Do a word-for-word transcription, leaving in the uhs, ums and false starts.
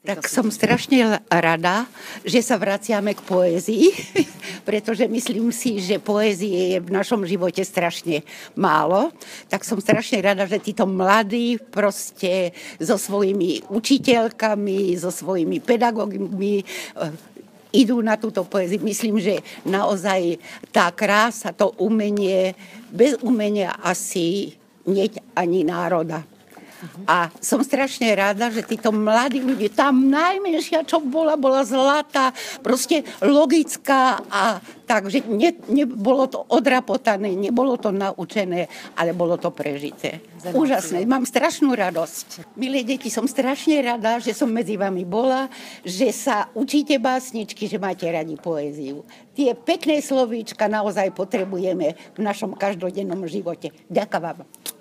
Tak som strašne rada, že sa vraciame k poézii, pretože myslím si, že poézie je v našom živote strašne málo. Tak som strašne rada, že títo mladí proste so svojimi učiteľkami, so svojimi pedagógmi idú na túto poéziu. Myslím, že naozaj tá krása, to umenie, bez umenia asi nie ani národa. A som strašne rada, že títo mladí ľudia, tá najmenšia, čo bola, bola zlatá, proste logická a takže ne, nebolo to odrapotané, nebolo to naučené, ale bolo to prežité. Úžasné, mám strašnú radosť. Milé deti, som strašne rada, že som medzi vami bola, že sa učíte básničky, že máte radi poéziu. Tie pekné slovíčka naozaj potrebujeme v našom každodennom živote. Ďakujem vám.